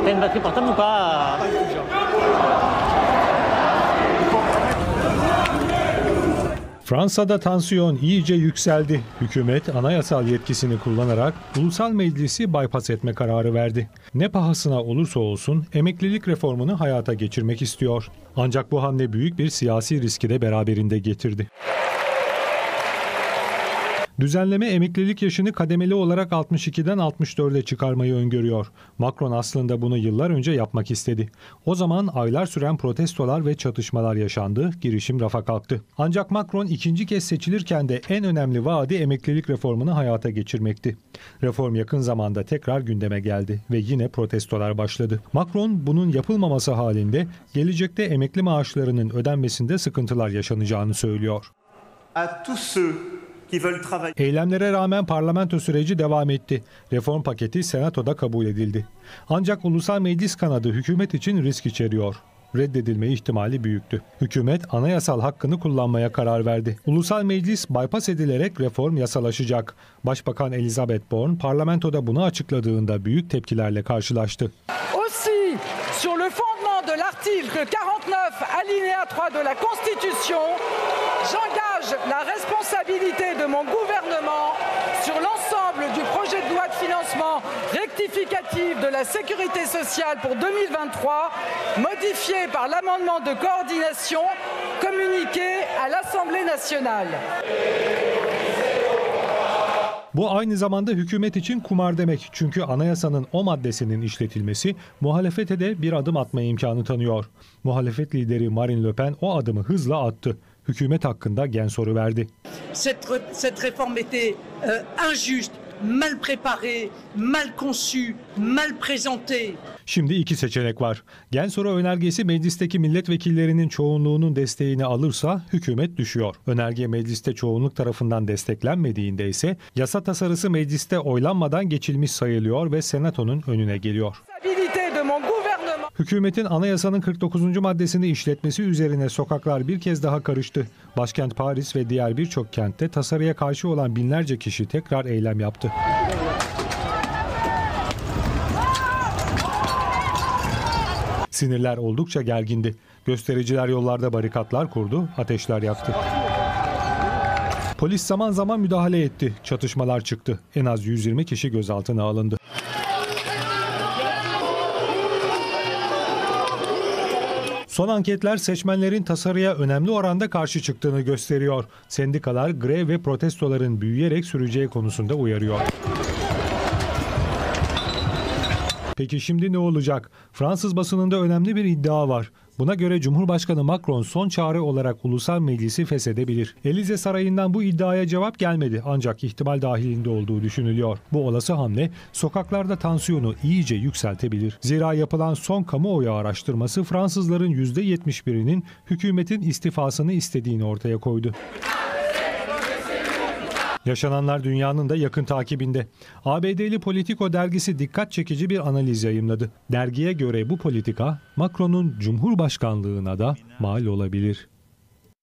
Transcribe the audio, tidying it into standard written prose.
C'est une batterie portable ou pas? Fransa'da tansiyon iyice yükseldi. Hükümet anayasal yetkisini kullanarak ulusal meclisi bypass etme kararı verdi. Ne pahasına olursa olsun emeklilik reformunu hayata geçirmek istiyor. Ancak bu hamle büyük bir siyasi riski de beraberinde getirdi. Düzenleme emeklilik yaşını kademeli olarak 62'den 64'e çıkarmayı öngörüyor. Macron aslında bunu yıllar önce yapmak istedi. O zaman aylar süren protestolar ve çatışmalar yaşandı, girişim rafa kalktı. Ancak Macron ikinci kez seçilirken de en önemli vaadi emeklilik reformunu hayata geçirmekti. Reform yakın zamanda tekrar gündeme geldi ve yine protestolar başladı. Macron bunun yapılmaması halinde gelecekte emekli maaşlarının ödenmesinde sıkıntılar yaşanacağını söylüyor. Eylemlere rağmen parlamento süreci devam etti. Reform paketi senatoda kabul edildi. Ancak ulusal meclis kanadı hükümet için risk içeriyor. Reddedilme ihtimali büyüktü. Hükümet anayasal hakkını kullanmaya karar verdi. Ulusal meclis bypass edilerek reform yasalaşacak. Başbakan Elisabeth Borne parlamentoda bunu açıkladığında büyük tepkilerle karşılaştı. Aussi, sur le fondement de l'article 49 alinéa 3 de la Constitution, j'engage la responsabilité de mon gouvernement sur l'ensemble du projet de loi de financement rectificatif de la sécurité sociale pour 2023, modifié par l'amendement de coordination communiqué à l'Assemblée nationale. Bu aynı zamanda hükümet için kumar demek. Çünkü anayasanın o maddesinin işletilmesi muhalefete de bir adım atma imkanı tanıyor. Muhalefet lideri Marine Le Pen o adımı hızla attı. Hükümet hakkında gen soru verdi. Cette réforme était injuste, mal préparée, mal conçue, mal présentée. Şimdi iki seçenek var. Gen soru önergesi meclisteki milletvekillerinin çoğunluğunun desteğini alırsa hükümet düşüyor. Önerge mecliste çoğunluk tarafından desteklenmediğinde ise yasa tasarısı mecliste oylanmadan geçilmiş sayılıyor ve senatonun önüne geliyor. Hükümetin anayasanın 49. maddesini işletmesi üzerine sokaklar bir kez daha karıştı. Başkent Paris ve diğer birçok kentte tasarıya karşı olan binlerce kişi tekrar eylem yaptı. Sinirler oldukça gergindi. Göstericiler yollarda barikatlar kurdu, ateşler yaktı. Polis zaman zaman müdahale etti. Çatışmalar çıktı. En az 120 kişi gözaltına alındı. Son anketler seçmenlerin tasarıya önemli oranda karşı çıktığını gösteriyor. Sendikalar grev ve protestoların büyüyerek süreceği konusunda uyarıyor. Peki şimdi ne olacak? Fransız basınında önemli bir iddia var. Buna göre Cumhurbaşkanı Macron son çare olarak ulusal meclisi feshedebilir. Élysée Sarayı'ndan bu iddiaya cevap gelmedi ancak ihtimal dahilinde olduğu düşünülüyor. Bu olası hamle sokaklarda tansiyonu iyice yükseltebilir. Zira yapılan son kamuoyu araştırması Fransızların %71'inin hükümetin istifasını istediğini ortaya koydu. Yaşananlar dünyanın da yakın takibinde. ABD'li Politico dergisi dikkat çekici bir analiz yayımladı. Dergiye göre bu politika Macron'un Cumhurbaşkanlığına da mal olabilir.